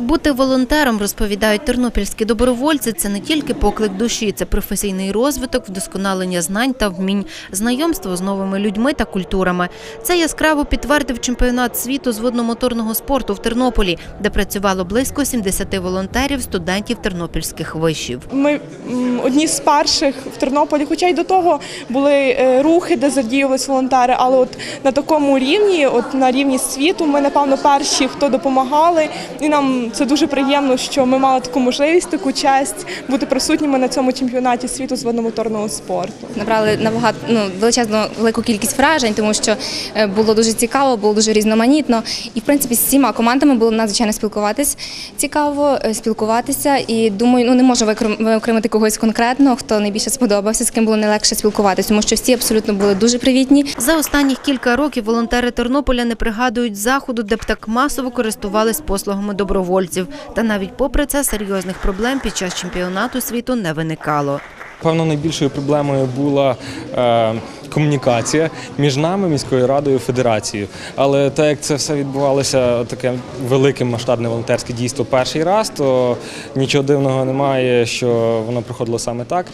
Бути волонтером, розповідають тернопільські добровольці, це не тільки поклик душі, це професійний розвиток, вдосконалення знань та вмінь, знайомство з новими людьми та культурами. Це яскраво підтвердив чемпіонат світу з водномоторного спорту в Тернополі, де працювало близько 70 волонтерів, студентів тернопільських вишів. Ми одні з перших в Тернополі, хоча й до того були рухи, де задіювалися волонтери, але от на такому рівні, на рівні світу, ми, напевно, перші, хто допомагали, і нам це дуже приємно, що ми мали таку можливість, таку честь бути присутніми на цьому чемпіонаті світу з водномоторного спорту. Набрали величезну велику кількість вражень, тому що було дуже цікаво, було дуже різноманітно. І, в принципі, з всіма командами було надзвичайно спілкуватися. І, думаю, не можу виокремити когось конкретного, хто найбільше сподобався, з ким було найлегше спілкуватися, тому що всі абсолютно були дуже привітні. За останніх кілька років волонтери Тернополя не пригадують заходу, де б так масово користувались послугами добровольців. Та навіть попри це серйозних проблем під час чемпіонату світу не виникало. Певно, найбільшою проблемою була комунікація між нами, міською радою, федерацією. Але так як це все відбувалося, таке велике масштабне волонтерське дійство перший раз, то нічого дивного немає, що воно проходило саме так.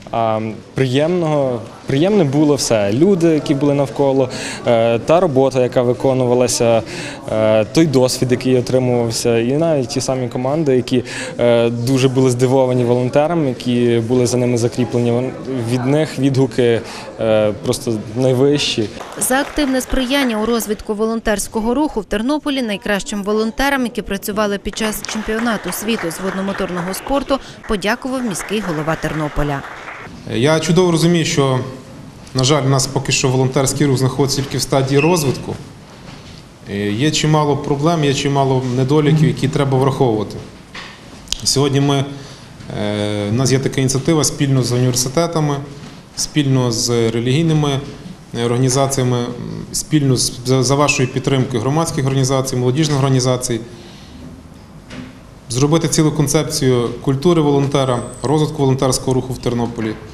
Приємне було все. Люди, які були навколо, та робота, яка виконувалася, той досвід, який отримувався, і навіть ті самі команди, які дуже були здивовані волонтерами, які були за ними закріплені. Від них відгуки просто найвищі. За активне сприяння у розвитку волонтерського руху в Тернополі найкращим волонтерам, які працювали під час чемпіонату світу з водномоторного спорту, подякував міський голова Тернополя. Я чудово розумію, що, на жаль, у нас поки що волонтерський рух знаходиться тільки в стадії розвитку. Є чимало проблем, є чимало недоліків, які треба враховувати. Сьогодні у нас є така ініціатива спільно з університетами, спільно з релігійними організаціями, спільно за вашою підтримкою громадських організацій, молодіжних організацій, зробити цілу концепцію культури волонтера, розвитку волонтерського руху в Тернополі.